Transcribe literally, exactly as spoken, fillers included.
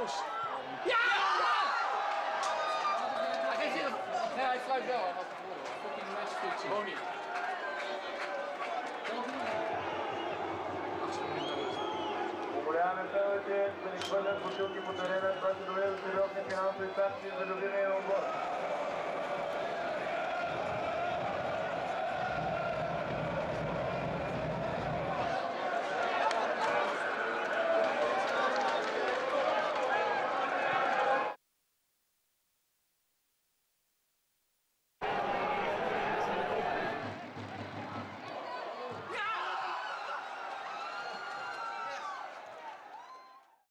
Joost. Ja! Hij zit hem. Nee, hij fluit wel. Hij had het gewonnen. Fucking matchfixing. Gewoon niet. Popolare ставите, да ни хвърлят бутилки по терена, това ще доведе до сериозни финансови санкции за любимия отбор.